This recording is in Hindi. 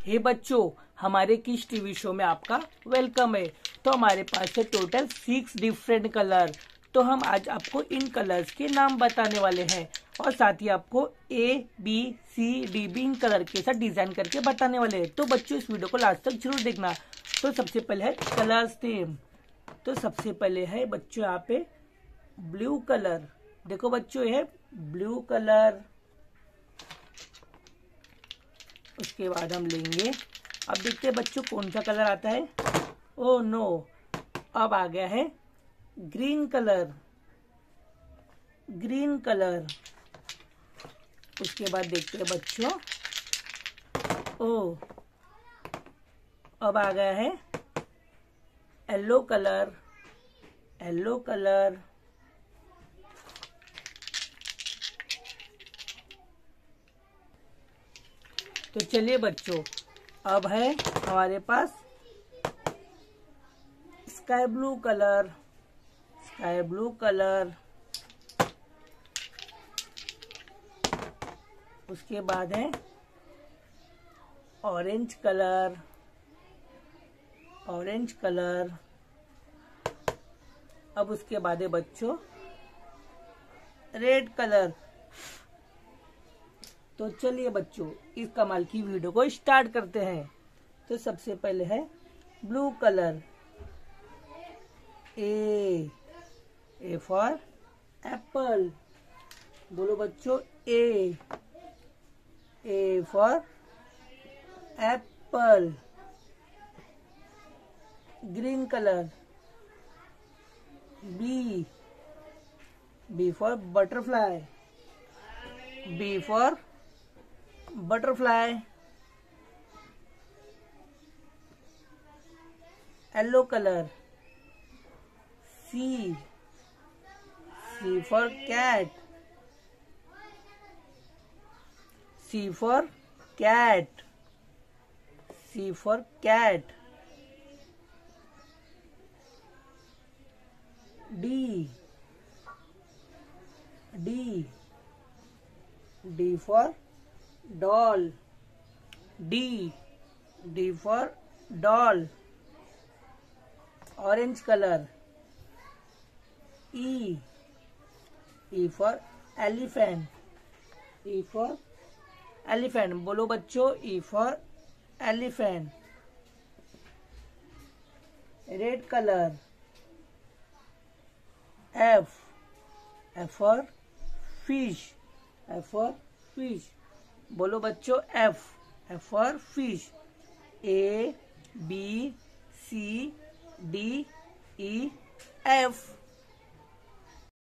हे बच्चों, हमारे किस टीवी शो में आपका वेलकम है। तो हमारे पास है टोटल 6 डिफरेंट कलर। तो हम आज आपको इन कलर्स के नाम बताने वाले हैं और साथ ही आपको ABCD भी इन कलर के साथ डिजाइन करके बताने वाले हैं। तो बच्चों इस वीडियो को लास्ट तक जरूर देखना। तो सबसे पहले है कलर्स नेम। तो सबसे पहले है बच्चों यहाँ पे ब्लू कलर। देखो बच्चों ये है ब्लू कलर। उसके बाद हम लेंगे, अब देखते हैं बच्चों कौन सा कलर आता है। ओह नो, अब आ गया है ग्रीन कलर। Green colour. उसके बाद देखते हैं बच्चों, ओह अब आ गया है येलो कलर। Yellow colour. तो चलिए बच्चों, अब है हमारे पास sky blue colour. Sky blue colour. उसके बाद है ऑरेंज कलर। Orange colour. अब उसके बाद है बच्चों रेड कलर। तो चलिए बच्चों इस कमाल की वीडियो को स्टार्ट करते हैं। तो सबसे पहले है blue colour. A for apple. बोलो बच्चों A for apple. Green colour. B for butterfly. B for butterfly. Yellow colour. C for cat. C for cat. C for cat. D for doll. D for doll. Orange colour. E for elephant. E for elephant. बोलो बच्चों E for elephant. Red colour. F for fish. F for fish. बोलो बच्चों एफ फॉर फिश। ABCDEF।